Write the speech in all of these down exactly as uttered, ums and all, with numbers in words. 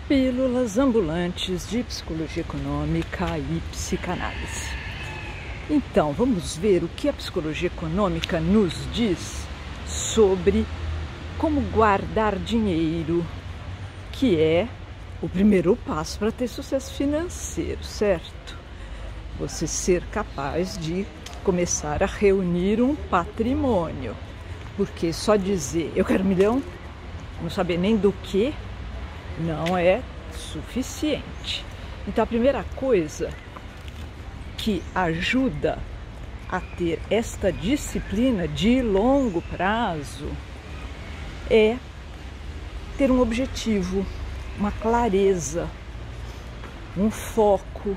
Pílulas ambulantes de psicologia econômica e psicanálise. Então, vamos ver o que a psicologia econômica nos diz sobre como guardar dinheiro, que é o primeiro passo para ter sucesso financeiro, certo? Você ser capaz de começar a reunir um patrimônio, porque só dizer eu quero um milhão, não saber nem do que, não é suficiente. Então a primeira coisa que ajuda a ter esta disciplina de longo prazo é ter um objetivo, uma clareza, um foco.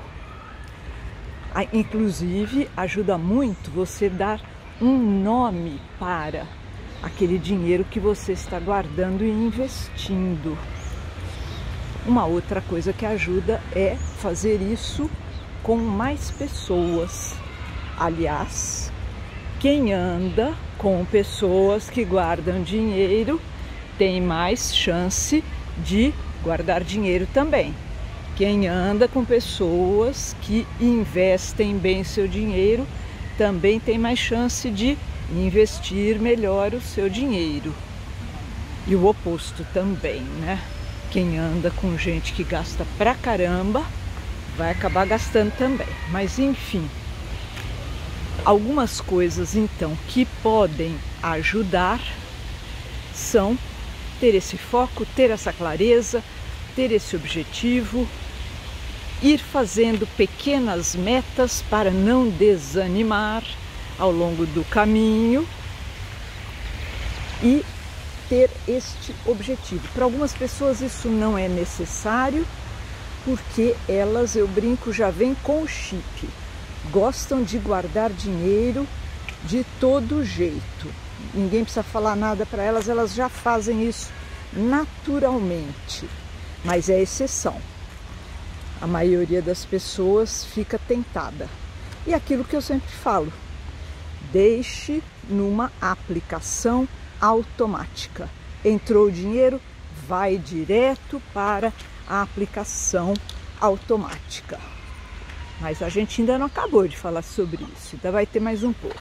Inclusive ajuda muito você dar um nome para aquele dinheiro que você está guardando e investindo. Uma outra coisa que ajuda é fazer isso com mais pessoas. Aliás, quem anda com pessoas que guardam dinheiro tem mais chance de guardar dinheiro também. Quem anda com pessoas que investem bem seu dinheiro também tem mais chance de investir melhor o seu dinheiro. E o oposto também, né? Quem anda com gente que gasta pra caramba vai acabar gastando também. Mas enfim, algumas coisas então que podem ajudar são ter esse foco, ter essa clareza, ter esse objetivo, ir fazendo pequenas metas para não desanimar ao longo do caminho e ter este objetivo. Para algumas pessoas isso não é necessário, porque elas, eu brinco, já vêm com o chip. Gostam de guardar dinheiro de todo jeito. Ninguém precisa falar nada para elas, elas já fazem isso naturalmente. Mas é exceção. A maioria das pessoas fica tentada. E aquilo que eu sempre falo, deixe numa aplicação automática. Entrou o dinheiro, vai direto para a aplicação automática. Mas a gente ainda não acabou de falar sobre isso, ainda vai ter mais um pouco.